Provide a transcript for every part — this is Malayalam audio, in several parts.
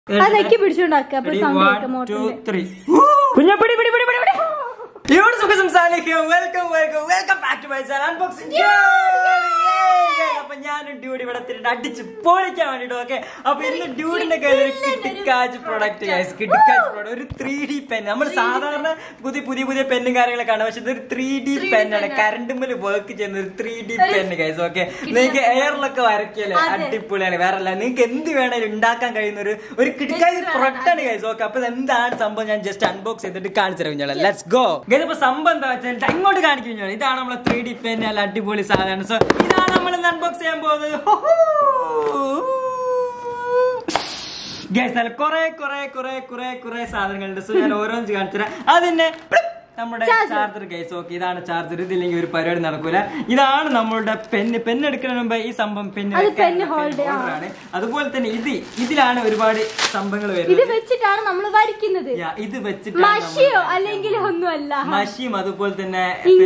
അതൊക്കെ പിടിച്ചോണ്ടാക്കുക. അപ്പൊ ഞാനും ഡ്യൂഡ് ഇവിടെ അടിച്ച് പൊളിക്കാൻ വേണ്ടിട്ട്. ഓക്കെ, അപ്പൊ ഇന്ന് ഡ്യൂഡിന്റെ കയ്യിൽ ഒരു കിട്ടിക്കാച്ച് പ്രൊഡക്റ്റ്, ഒരു 3D പെൻ. നമ്മൾ സാധാരണ പുതിയ പുതിയ പെന്നും കാര്യങ്ങളൊക്കെ കാണും, പക്ഷെ ഇതൊരു 3D പെന്നാണ്. കറണ്ട് മേല് വർക്ക് ചെയ്യുന്ന ഒരു 3D പെൻ ഗൈസ്. ഓക്കെ, നിങ്ങൾക്ക് എയറിലൊക്കെ വരയ്ക്കല്ലേ, അടിപൊളിയാണ്. വേറെ അല്ല, നിങ്ങൾക്ക് എന്ത് വേണേലും ഉണ്ടാക്കാൻ കഴിയുന്ന ഒരു കിട്ടിക്കാച്ച് പ്രൊഡക്റ്റ് ആണ് ഗൈസ്. ഓക്കെ, അപ്പൊ എന്താണ് സംഭവം ഞാൻ ജസ്റ്റ് അൺബോക്സ് ചെയ്തിട്ട് കാണിച്ചു തരാം. Let's go guys. അപ്പൊ സംഭവം എന്താ വെച്ചാൽ ഇങ്ങോട്ട് കാണിക്കും. ഇതാണ് നമ്മളെ 3D പെൻ, നല്ല അടിപൊളി സാധനമാണ്. സോ ഇതാണ് നമ്മൾ അൺബോക്സ് ചെയ്യാൻ പോകുന്നത്. ഗൈസ്, കുറെ സാധനങ്ങളുണ്ട്. സോ ഞാൻ ഓരോന്ന് കാണിച്ചു തരാം. അതിന്റെ നമ്മുടെ ചാർജർ ഗൈസ്. ഓക്കെ, ഇതാണ് ചാർജർ. ഇതില്ലെങ്കിൽ ഒരു പരിപാടി നടക്കൂല. ഇതാണ് നമ്മളുടെ പെന്ന് എടുക്കുന്നതിന് മുമ്പ് ഈ സംഭവം പെന്ന് ഹോൾഡറാണ്. അതുപോലെ തന്നെ ഇതിലാണ് ഒരുപാട് സംഭവങ്ങൾ വരുന്നത്. ഇത് വെച്ചിട്ടാണ് നമ്മൾ വരയ്ക്കുന്നത്. ഇത് വെച്ചിട്ടാണ് അല്ലെങ്കിൽ ഒന്നുമല്ല, മഷിയും അതുപോലെ തന്നെ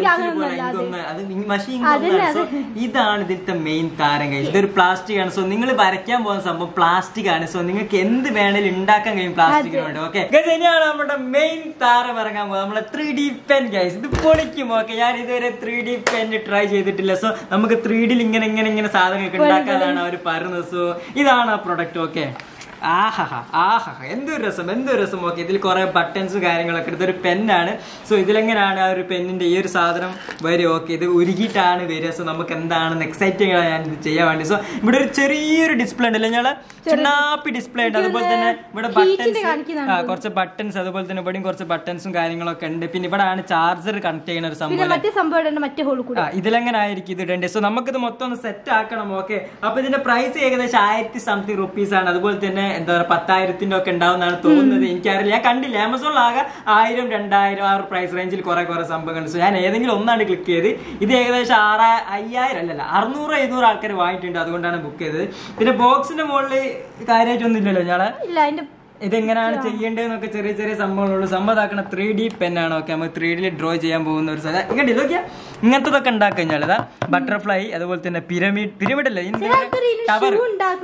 മഷി. ഇതാണ് ഇതിന്റെ മെയിൻ താരം ഗൈസ്. ഇതൊരു പ്ലാസ്റ്റിക് ആണ്. സോ നിങ്ങൾ വരയ്ക്കാൻ പോകുന്ന സംഭവം പ്ലാസ്റ്റിക് ആണ്. സോ നിങ്ങൾക്ക് എന്ത് വേണേലും ഉണ്ടാക്കാൻ കഴിയും പ്ലാസ്റ്റിക് വേണ്ടി. ഓക്കെ ഗൈസ്, ഇനിയാണ് നമ്മുടെ മെയിൻ താരം ഇറങ്ങാൻ പോകുന്നത്, നമ്മളെ 3D പെൻ ഗൈസ്. ഇത് പൊളിക്കും. ഓക്കെ, ഞാൻ ഇതുവരെ 3D പെൻ ട്രൈ ചെയ്തിട്ടില്ല. സോ നമുക്ക് 3D ഇങ്ങനെ സാധനങ്ങൾക്ക് ഉണ്ടാക്കാനാണ് അവർ പറയുന്നത്. സോ ഇതാണ് ആ പ്രൊഡക്റ്റ്. ഓക്കെ, എന്തൊരു രസം. ഓക്കെ, ഇതിൽ കുറെ ബട്ടൺസ് കാര്യങ്ങളൊക്കെ. ഇതൊരു പെന്നാണ്. സോ ഇതിലെങ്ങനെയാണ് ആ ഒരു പെന്നിന്റെ ഈ ഒരു സാധനം വരും. ഓക്കെ, ഇത് ഉരുകിയിട്ടാണ് വരിക. സോ നമുക്ക് എന്താണെന്ന് എക്സൈറ്റിംഗ് ആണ് ഞാൻ ഇത് ചെയ്യാൻ വേണ്ടി. സോ ഇവിടെ ഒരു ചെറിയൊരു ഡിസ്പ്ലേ ഉണ്ട്, ഞങ്ങള് ചുണ്ണാപ്പി ഡിസ്പ്ലേ ഉണ്ട്. അതുപോലെ തന്നെ ഇവിടെ കുറച്ച് ബട്ടൺസ്, അതുപോലെ തന്നെ ഇവിടെയും കുറച്ച് ബട്ടൺസും കാര്യങ്ങളൊക്കെ ഉണ്ട്. പിന്നെ ഇവിടെ ആണ് ചാർജർ കണക്ട് ചെയ്യുന്ന ഒരു സംഭവം. ഇതിലെങ്ങനെ ആയിരിക്കും ഇത് ഇടേണ്ടത്. സോ നമുക്കിത് മൊത്തം ഒന്ന് സെറ്റ് ആക്കണം. ഓക്കെ, അപ്പൊ ഇതിന്റെ പ്രൈസ് ഏകദേശം 1000 rupees ആണ്. അതുപോലെ തന്നെ എന്താ പറയുക 10,000 ഒക്കെ ഉണ്ടാവുന്നതാണ് തോന്നുന്നത്. എനിക്കറിയില്ല, ഞാൻ കണ്ടില്ല. ആമസോണിലാകെ 1000, 2000 ആ ഒരു പ്രൈസ് റേഞ്ചിൽ കുറെ സംഭവങ്ങൾ. സോ ഞാൻ ഏതെങ്കിലും ഒന്നാണ് ക്ലിക്ക് ചെയ്ത്. ഇത് ഏകദേശം 6,000 ആൾക്കാർ വാങ്ങിയിട്ടുണ്ട്, അതുകൊണ്ടാണ് ബുക്ക് ചെയ്തത്. പിന്നെ ബോക്സിന്റെ മുകളിൽ കാര്യമായിട്ടൊന്നും ഇല്ലല്ലോ ഞാളെ. ഇതെങ്ങനെയാണ് ചെയ്യേണ്ടതെന്നൊക്കെ ചെറിയ സംഭവങ്ങളുള്ളൂ. സംഭവമാക്കണ 3D പെന്നാണ്. ഓക്കെ, നമുക്ക് 3D ഡ്രോ ചെയ്യാൻ പോകുന്ന ഒരു സ്ഥലം. ഇങ്ങനെ ഇതൊക്കെ ഇങ്ങനത്തതൊക്കെ ഉണ്ടാക്കി കഴിഞ്ഞാൽ ബട്ടർഫ്ലൈ, അതുപോലെ തന്നെ പിരമിഡ് അല്ലേ, ടവർ,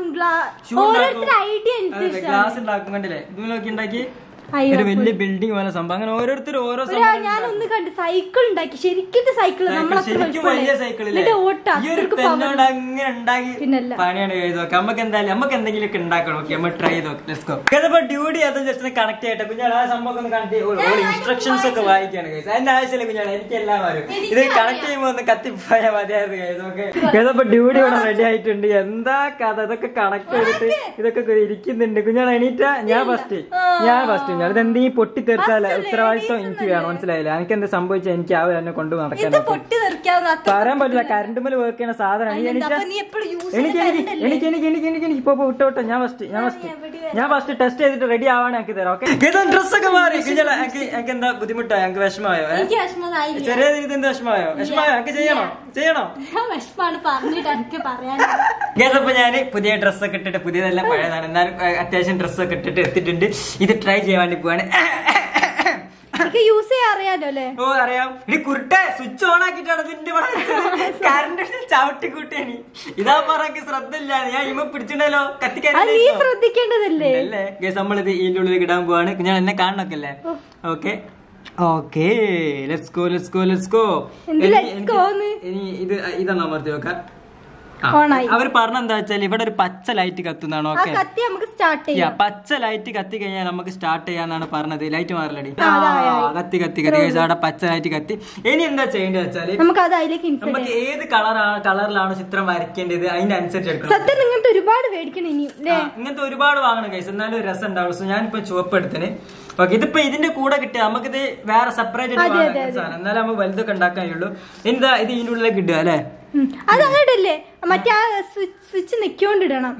ഗ്ലാസ് ഉണ്ടാക്കും. കണ്ടില്ലേ, ഇതിലൊക്കെ ഉണ്ടാക്കി ഒരു വലിയ ബിൽഡിംഗ് പോലെ സംഭവം. അങ്ങനെ ഓരോരുത്തർ ഓരോ ഞാനൊന്ന് കണ്ട് സൈക്കിൾ ഉണ്ടാക്കി. ശരിക്കും ശരിക്കും വലിയ സൈക്കിളില്ലേ, ഈ ഒരു പെന്നോട് അങ്ങനെ ഉണ്ടാക്കി പണിയാണ് ചെയ്ത് നോക്കാം. നമുക്ക് എന്തായാലും നമുക്ക് എന്തെങ്കിലും ഉണ്ടാക്കണം. ഓക്കെ, നമ്മൾ ട്രൈ ചെയ്ത് നോക്കാം. ഡ്യൂട്ടി അതും ജസ്റ്റ് കണക്ട് ചെയ്യട്ടെ കുഞ്ഞാൾ. ആ സംഭവം ഒന്ന് കണക്ട് ചെയ്യും, ഇൻസ്ട്രക്ഷൻസ് ഒക്കെ വായിക്കാണ് കേസ്. അതിന്റെ ആവശ്യമില്ല കുഞ്ഞാൾ, എനിക്ക് എല്ലാം വരും. ഇത് കണക്ട് ചെയ്യുമ്പോൾ ഒന്ന് കത്തിപ്പോയാൽ മതിയായിരുന്നു കേസ്. ഓക്കെ, അപ്പൊ ഡ്യൂട്ടി ഇവിടെ റെഡി ആയിട്ടുണ്ട്. എന്താ കഥ, ഇതൊക്കെ കണക്ട് ചെയ്തിട്ട് ഇതൊക്കെ ഇരിക്കുന്നുണ്ട്. കുഞ്ഞാൾ എണീറ്റ ഞാൻ ഫസ്റ്റ് അതെന്തെങ്കിലും പൊട്ടി തെറിച്ചാൽ ഉത്തരവാദിത്വം എനിക്ക് വേണം. മനസ്സിലായില്ല, എനിക്ക് എന്താ സംഭവിച്ചാൽ എനിക്ക് ആ എന്നെ കൊണ്ട് നടക്കാൻ പറയാൻ പറ്റില്ല. കറണ്ട് മേല് വർക്ക് ചെയ്യുന്ന സാധനമാണ്. എനിക്ക് ഇപ്പൊ വിട്ടോട്ടെ. ഞാൻ ഫസ്റ്റ് ടെസ്റ്റ് ചെയ്തിട്ട് റെഡി ആവാൻ എനിക്ക് തരാം. ഓക്കെ, ഡ്രസ്സൊക്കെ മാറി. എനിക്ക് എന്താ ബുദ്ധിമുട്ടായോ, എനിക്ക് വിഷമമായോ, ചെറിയ രീതിയിൽ എന്താ വിഷമമായോ എനിക്ക് ചെയ്യണോ അപ്പൊ ഞാൻ പുതിയ ഡ്രസ്സൊക്കെ ഇട്ടിട്ട്, പുതിയതെല്ലാം പഴയതാണ്, എന്നാലും അത്യാവശ്യം ഡ്രസ്സൊക്കെ ഇട്ടിട്ട് എത്തിയിട്ടുണ്ട്. ഇത് ട്രൈ ചെയ്യാൻ വേണ്ടി പോവാണ്. യൂസ് ചെയ്യാൻ അറിയാലോ അല്ലേ? ഓ അറിയാം. ഇനി കുരുട്ടെ സ്വിച്ച് ഓൺ ആക്കിട്ടാണ് ഇതിന്റെ കറണ്ട് ചവിട്ടിക്കൂട്ടേനി. ഇതാ പറഞ്ഞ ശ്രദ്ധ ഇല്ല, ഞാൻ ഇമ പിടിച്ചിട്ടല്ലോ കത്തിക്കാൻ ശ്രദ്ധിക്കേണ്ടതല്ലേ അല്ലേ. നമ്മളിത് ഇതിന്റെ ഉള്ളിൽ ഇടാൻ പോവാണ്. ഞാൻ എന്നെ കാണണൊക്കെ അല്ലേ. Okay let's go. ഇനി ഇതൊന്ന് അമർത്തി നോക്കാം. അവർ പറഞ്ഞെന്താ വെച്ചാൽ ഇവിടെ ഒരു പച്ച ലൈറ്റ് കത്തുന്നതാണ്. ഓക്കെ, പച്ച ലൈറ്റ് കത്തി കഴിഞ്ഞാൽ നമുക്ക് സ്റ്റാർട്ട് ചെയ്യാന്നാണ് പറഞ്ഞത്. ലൈറ്റ് മാറില്ലടി, കത്തി അവിടെ പച്ച ലൈറ്റ് കത്തി. ഇനി എന്താ ചെയ്യേണ്ടത് വെച്ചാല് നമുക്ക് ഏത് കളറിലാണ് ചിത്രം വരയ്ക്കേണ്ടത് അതിന്റെ അനുസരിച്ച് എടുക്കണം. ഇങ്ങനത്തെ ഒരുപാട് മേടിക്കണം, ഇങ്ങനത്തെ ഒരുപാട് വാങ്ങണം കൈസ്, എന്നാലും ഒരു രസം ഉണ്ടാവുള്ളൂ. സോ ഞാനിപ്പോ ചുവപ്പ് എടുത്തിന്. ഓക്കെ, ഇതിപ്പോ ഇതിന്റെ കൂടെ കിട്ടിയ നമുക്കിത് വേറെ സെപ്പറേറ്റ് സാധനം, എന്നാലും നമുക്ക് വലുതൊക്കെ ഉണ്ടാക്കാനുള്ളൂ. എന്താ ഇത് ഇതിന്റെ ഉള്ളിലേക്ക് ഇടുക അല്ലെ? അതങ്ങോട്ടല്ലേ മറ്റേ സ്വിച്ച് നിക്കോണ്ടിടണം.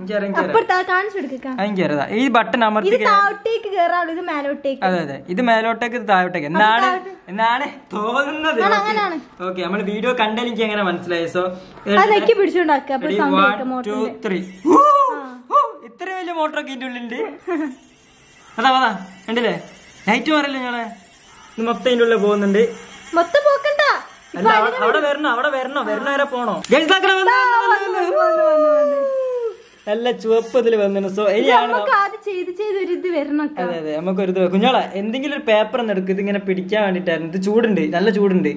ഈ ബട്ടൺ അമർത്തി താഴോട്ടേക്ക് കേറാളൂ, ഇത് മേലോട്ടേക്ക്. അതെ, ഇത് മേലോട്ടേക്ക്, ഇത് താഴോട്ടേക്ക് എന്നാണ് തോന്നുന്നത്. ഓക്കെ, നമ്മൾ വീഡിയോ കണ്ടാൽ എനിക്ക് എങ്ങനെ മനസ്സിലായി. സോ പിടിച്ചോണ്ടാക്കുക. 1 2 3. ഇത്ര വലിയ മോട്ടറൊക്കെ ഇതിന്റെ ഉള്ളിലുണ്ട്. അതാ കണ്ടില്ലേ, ലൈറ്റ് മാറില്ലേ ഞങ്ങളെ. മൊത്തം ഇതിന്റെ ഉള്ളിൽ പോകുന്നുണ്ട്. മൊത്തം പോക്കണ്ട, അവിടെ വരണോ വരെ പോണോ? നല്ല ചുവപ്പ് ഇതിൽ വന്നിട്ടുണ്ട്. സോ ഇനിയാണ് അതെ അതെ നമുക്കൊരു ഇത് കുഞ്ഞോളെ എന്തെങ്കിലും ഒരു പേപ്പർ ഒന്ന് എടുക്കും, ഇതിങ്ങനെ പിടിക്കാൻ വേണ്ടിട്ടായിരുന്നു. ഇത് ചൂടുണ്ട്, നല്ല ചൂടുണ്ട്.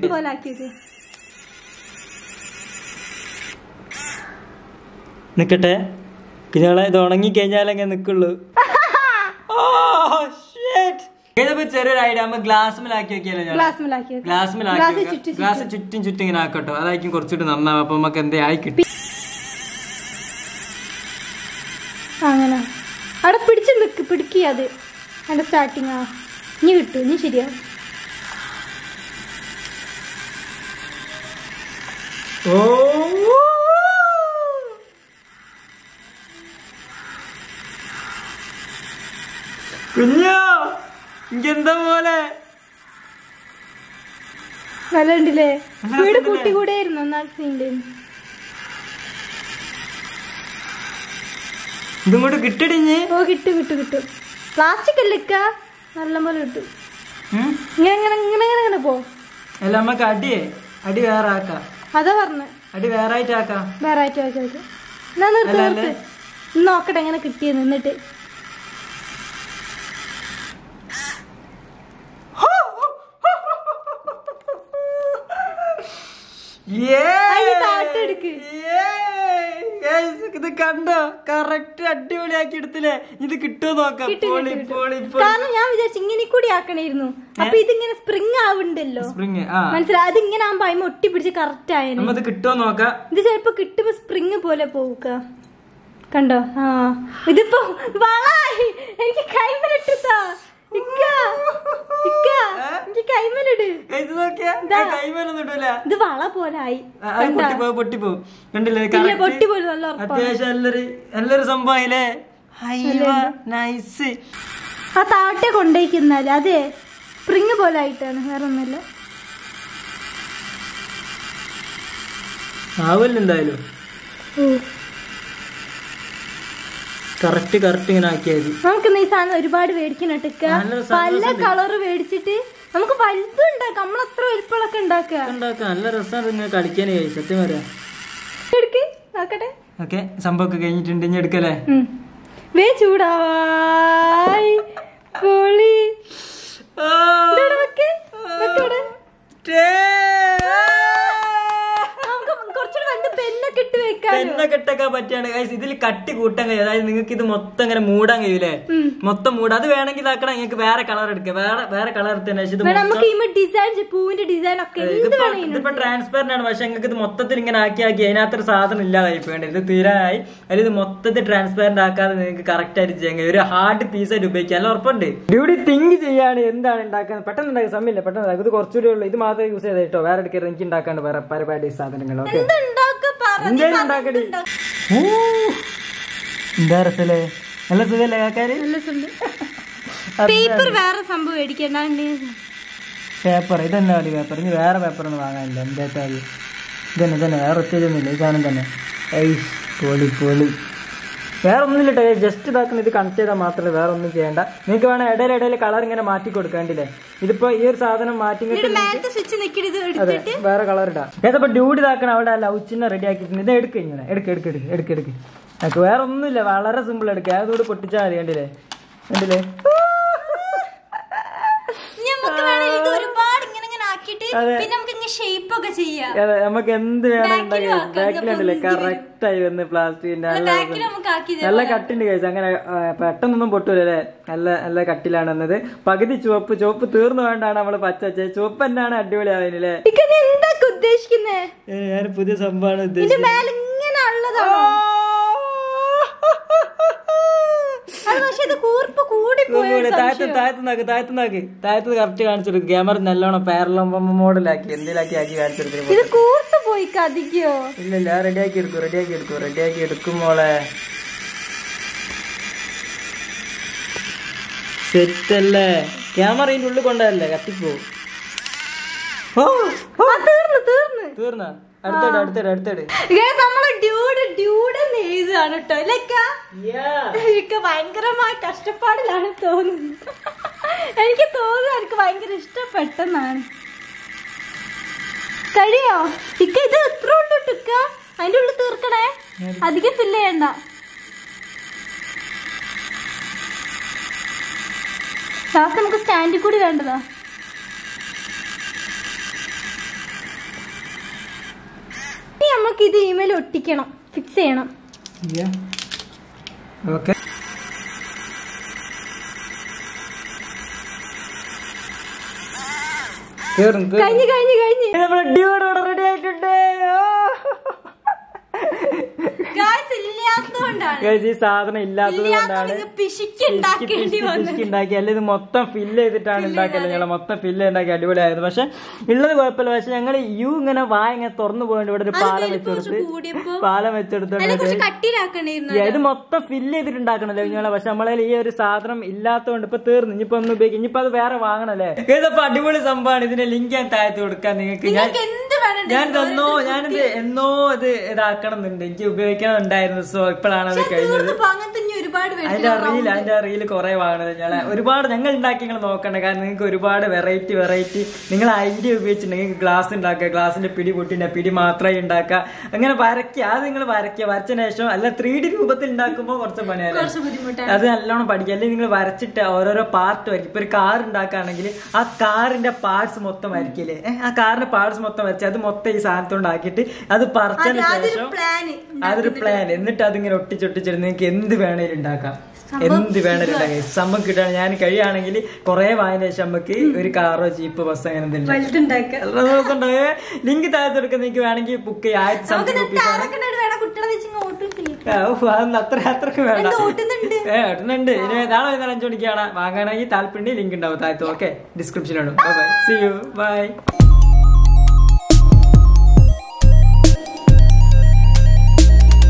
നിക്കട്ടെ കുഞ്ഞോളെ, ഇത് ഉണങ്ങി കഴിഞ്ഞാലങ്ങനെ നിക്കുള്ളൂ. ചെറിയൊരു ഐഡിയ നമ്മൾ ഗ്ലാസ്മിലാക്കി വെക്കിയല്ലോ, ഗ്ലാസ് ചുറ്റും ചുറ്റും ഇങ്ങനെ ആക്കട്ടോ, അതായിരിക്കും കുറച്ചുകൂടി നന്നാവും. അപ്പൊ നമുക്ക് എന്തേ ആയി കിട്ടി. അങ്ങനെ അവിടെ പിടിച്ച് നിക്ക്, പിടിക്കുക അത് അതിന്റെ സ്റ്റാർട്ടിങ്. ആ ഇനി കിട്ടും, ഇനി ശരിയാ. ഓ കുഞ്ഞോ എന്താ പോലെ നല്ല ഉണ്ടല്ലേ, വീട് കൂട്ടി കൂടെ ആയിരുന്നു ഒന്നാം സീൻ്റെ. ഇതും കൂടെ കിട്ടിടിഞ്ഞ്. ഓ കിട്ടും കിട്ടും കിട്ടും. പ്ലാസ്റ്റിക് അല്ലേ നല്ല പോലെ കിട്ടും. ഇങ്ങനെ ഇങ്ങനെ ഇങ്ങനെ ഇങ്ങനെ ഇങ്ങനെ പോ. അല്ല നമുക്ക് അടി വേറെ ആക്കാം. അതാ പറഞ്ഞ അടി വേറെ ആയിട്ട് ആക്കാം. വേറെ ആയിട്ട് ആക്കാം. എന്നാ നിർത്ത് നോക്കട്ടെ എങ്ങനെ കിട്ടിയത്. എന്നിട്ട് ഇത് കണ്ടോ, കറക്റ്റ് അടിപൊളിയാക്കി എടുത്തില്ലേ. ഇത് കിട്ടുമോ നോക്കാം. കാരണം ഞാൻ വിചാരിച്ചു ഇങ്ങനെ കൂടി ആക്കണായിരുന്നു. അപ്പൊ ഇതിങ്ങനെ സ്പ്രിങ് ആവുണ്ടല്ലോ, മനസ്സിലായി. അതിങ്ങനെ ആകുമ്പോ അതിന് ഒട്ടി പിടിച്ച് കറക്റ്റ് ആയത്. കിട്ടുമോ നോക്കാം. ഇത് ചിലപ്പോ കിട്ടുമ്പോ സ്പ്രിങ് പോലെ പോവുക. കണ്ടോ? ആ ഇതിപ്പോ വളായി. എനിക്ക് കൈമലിട്ടാ ഇത് വള പോലായി. അത്യാവശ്യം നല്ലൊരു സംഭവം. ആ താട്ടെ കൊണ്ടേക്കുന്നാല് അതെ സ്പ്രിങ് പോലെ ആയിട്ടാണ്, വേറെ ഒന്നല്ല. ആവല്ലോ എന്തായാലും. കറക്റ്റ് ഇങ്ങനെ ആക്കിയാൽ നമുക്ക് ഈ സാധനം ഒരുപാട് മേടിക്കണട്ട. പല കളറ് മേടിച്ചിട്ട് നമുക്ക് വലുതുണ്ടാക്കാം. നമ്മളത്ര വലുപ്പങ്ങളൊക്കെ ഉണ്ടാക്കാം. നല്ല രസമാണ് കളിക്കാൻ. സത്യം പറയാം. നോക്കട്ടെ. ഓക്കെ, സംഭവമൊക്കെ കഴിഞ്ഞിട്ടുണ്ട്. ഇനി എടുക്കല്ലേ? വേ ചൂടായി പൊളി. പെന്നൊക്കെ ഇട്ടൊക്കെ പറ്റിയാണ്. ഇതിൽ കട്ടി കൂട്ടാൻ കഴിയും. അതായത് നിങ്ങൾക്ക് ഇത് മൊത്തം ഇങ്ങനെ മൂടാൻ കഴിയൂലേ, മൊത്തം മൂടാം. അത് വേണമെങ്കിൽ ഇതാക്കണം. നിങ്ങൾക്ക് വേറെ കളർ എടുക്കാം. വേറെ കളർ എടുത്തതിന് ഇതിപ്പോ ട്രാൻസ്പെറന്റ് ആണ്. പക്ഷെ നിങ്ങൾക്ക് ഇത് മൊത്തത്തിൽ ഇങ്ങനെ ആക്കി അതിനകത്തൊരു സാധനം ഇല്ലാതായി പോകേണ്ടത്. ഇത് തീരായി. അതിൽ ഇത് മൊത്തത്തിൽ ട്രാൻസ്പെറന്റ് ആക്കാതെ നിങ്ങൾക്ക് കറക്റ്റ് ആയിട്ട് ചെയ്യാൻ കഴിയും. ഒരു ഹാർഡ് പീസായിട്ട് ഉപയോഗിക്കാൻ നല്ല ഉറപ്പുണ്ട്. ഡ്യൂട്ടി തിങ്ക് ചെയ്യാണ് എന്താണ് ഉണ്ടാക്കുന്നത്. പെട്ടെന്ന് ഉണ്ടാക്കുക, സമയമില്ല, പെട്ടെന്ന് ഉണ്ടാക്കും. ഇത് കുറച്ചുകൂടി ഉള്ളൂ. ഇത് മാത്രമേ യൂസ് ചെയ്ത് കേട്ടോ. വേറെ എടുക്കരുത്. എനിക്ക് ഉണ്ടാക്കാണ്ട് വേറെ പരിപാടി സാധനങ്ങൾ. ഓക്കെ, എന്താ രസല്ലേ? നല്ല സുഖല്ലേ കാക്കാര്? പേപ്പർ വേറെ സംഭവം മേടിക്കണ്ട. പേപ്പർ ഇതന്നെ മതി. പേപ്പർ ഇനി വേറെ പേപ്പർ ഒന്നും വാങ്ങാനില്ല. എന്താ കാര്യം? ഇതന്നെ വേറെ ഒത്തിരിയൊന്നുമില്ല. ഈ സാധനം തന്നെ. പൊളി. വേറെ ഒന്നുമില്ല കേട്ടോ. ജസ്റ്റ് ഇതാക്കണം. ഇത് കണക്ട് ചെയ്താൽ മാത്രമേ, വേറെ ഒന്നും ചെയ്യേണ്ട. നിങ്ങൾക്ക് വേണം ഇടയിൽ കളർ ഇങ്ങനെ മാറ്റി കൊടുക്കാണ്ടില്ലേ. ഇതിപ്പോ ഈ ഒരു സാധനം മാറ്റി അതെ വേറെ കളർ ഇടാം. ഏതപ്പോ ഡ്യൂട്ടി ഇതാക്കണം. അവിടെ ലൗച്ചിനെ റെഡി ആക്കിയിട്ടുണ്ട്. ഇത് എടുക്കുക. ഇങ്ങനെ എടുക്ക്. വേറെ ഒന്നുമില്ല. വളരെ സിമ്പിൾ. എടുക്കുക. അതുകൂടി പൊട്ടിച്ചാൽ മതി. കണ്ടില്ലേ? അതെ, നമുക്ക് എന്ത് വേണം ബാക്കിലുണ്ടല്ലേ കറക്റ്റായി വന്ന് പ്ലാസ്റ്റിക്കിന്റെ നല്ല കട്ടിണ്ട് കഴിച്ചു. അങ്ങനെ പെട്ടെന്നൊന്നും പൊട്ടൂലേ. നല്ല കട്ടിലാണ് വന്നത്. പകുതി ചുവപ്പ് തീർന്നു വേണ്ടാണ് നമ്മള് പച്ച ചുവപ്പ് തന്നെയാണ് അടിപൊളിയാവുന്നില്ലേ. ഞാൻ പുതിയ സംഭവമാണ് ഉദ്ദേശിച്ചത്. താഴത്ത് കറക്റ്റ് കാണിച്ചെടുക്കും. ക്യാമറ നല്ലോണം പാരലൽ മോഡലാക്കി എന്തിലാക്കി കാണിച്ചെടുക്കും. ഇല്ല റെഡിയാക്കി എടുക്കും മോളെ. സെറ്റല്ലേ? ക്യാമറ ഇതിന്റെ ഉള്ളിൽ കൊണ്ടല്ലേ കത്തിപ്പോ. തീർന്ന അടുത്തട് ഭയങ്കരമായ കഷ്ടപ്പാടിലാണ് തോന്നുന്നത്. എനിക്ക് തോന്നുന്നു എനിക്ക് ഭയങ്കര ഇഷ്ടപ്പെട്ടെന്നാണ്. കഴിയോ ഇത് എത്ര ഉള്ളു? അതിന്റെ ഉള്ളിൽ തീർക്കണേ, അധികം ഫില്ല് ചെയ്യണ്ട. ലാസ്റ്റ് നമുക്ക് സ്റ്റാൻഡിൽ കൂടി വേണ്ടതാ. ഇനി നമുക്ക് ഇത് ഇമെയിൽ ഒട്ടിക്കണം, ഫിക്സ് ചെയ്യണം. ഓക്കെ കഴിഞ്ഞ് റെഡി ആയിട്ടുണ്ട്. ഈ സാധനം ഇല്ലാത്തത് കൊണ്ടാണ് പിശുക്കുണ്ടാക്കി. അല്ല ഇത് മൊത്തം ഫില്ല് ചെയ്തിട്ടാണ് ഉണ്ടാക്കിയത്. ഞങ്ങളെ മൊത്തം ഫില്ല് ഉണ്ടാക്കി അടിപൊളിയായിരുന്നു. പക്ഷെ ഉള്ളത് കുഴപ്പമില്ല. പക്ഷെ ഞങ്ങൾ ഇങ്ങനെ വായ ഇങ്ങനെ തുറന്നു പോയിട്ട് ഇവിടെ ഒരു പാലം വെച്ചെടുത്തോണ്ട് ഇത് മൊത്തം ഫില്ല് ചെയ്തിട്ടുണ്ടാക്കണല്ലേ ഞങ്ങളെ. പക്ഷെ നമ്മളെ ഈ ഒരു സാധനം ഇല്ലാത്തതുകൊണ്ട് ഇപ്പൊ തീർന്നു. ഇനിയിപ്പോ ഒന്നും ഉപയോഗിക്കും. ഇനിയിപ്പോ അത് വേറെ വാങ്ങണല്ലേ. ഇതിപ്പോ അടിപൊളി സംഭവമാണ്. ഇതിന്റെ ലിങ്ക് ഞാൻ താഴ്ത്തി കൊടുക്കാം നിങ്ങൾക്ക്. ഞാനിത് എന്നോ ഇത് ഇതാക്കണം എന്നുണ്ട്. എനിക്ക് ഉപയോഗിക്കണമെന്നുണ്ടായിരുന്നു. സോ ഇപ്പോഴാണ് അത് കഴിഞ്ഞത്. അതിന്റെ റീല് കുറെ വാങ്ങണത് ഞങ്ങളെ ഒരുപാട് ഞങ്ങൾ ഉണ്ടാക്കി നിങ്ങൾ നോക്കണ്ട. കാരണം നിങ്ങൾക്ക് ഒരുപാട് വെറൈറ്റി നിങ്ങൾ ഐഡിയ ഉപയോഗിച്ചിട്ട് നിങ്ങൾക്ക് ഗ്ലാസ് ഉണ്ടാക്കുക, ഗ്ലാസിന്റെ പിടി പൊട്ടിന്റെ പിടി മാത്രമായി ഉണ്ടാക്കുക, അങ്ങനെ വരയ്ക്കുക. അത് നിങ്ങൾ വരച്ചതിന് ശേഷം അല്ല 3D രൂപത്തിൽ ഉണ്ടാക്കുമ്പോൾ കുറച്ച് പണിയല്ലേ, അത് നല്ലോണം പഠിക്കുക. അല്ലെങ്കിൽ നിങ്ങൾ വരച്ചിട്ട് ഓരോരോ പാർട്ട് വരയ്ക്കും. ഇപ്പൊ ഒരു കാർ ഉണ്ടാക്കുകയാണെങ്കിൽ ആ കാറിന്റെ പാർട്സ് മൊത്തം വരയ്ക്കില്ലേ, ആ കാറിന്റെ പാർട്സ് മൊത്തം വരച്ച് അത് മൊത്തം ഈ സാധനത്തോണ്ടാക്കിയിട്ട് അത് പറിച്ചതിന് ശേഷം അതൊരു പ്ലാൻ, എന്നിട്ട് അതിങ്ങനെ ഒട്ടിച്ചൊട്ടിച്ചിട്ട് നിങ്ങൾക്ക് എന്ത് വേണേലും ഉണ്ടാക്കാം. എന്ത് വേണേലും ഉണ്ടാക്കാം. സംഭവം കിട്ടുകയാണ്. ഞാൻ കഴിയുകയാണെങ്കിൽ കുറെ വാങ്ങിയ ശേഷം നമുക്ക് ഒരു കാറോ ജീപ്പ് ബസ് അങ്ങനെ എന്തെങ്കിലും ലിങ്ക് താഴത്ത് എടുക്കാൻ നിങ്ങൾക്ക് വേണമെങ്കിൽ ബുക്ക് ചെയ്യാം. 1000 സംതിങ് റുപ്പീസ് അത്രക്ക് വേണ്ട. ഇടുന്നുണ്ട്. ഇനി നാളെ 5 മണിക്കാണ് വാങ്ങാനാണെങ്കിൽ താല്പര്യം ലിങ്ക് ഉണ്ടാവും താഴത്ത്. ഓക്കെ, ഡിസ്ക്രിപ്ഷനിലാണ്. Bye, see you, by.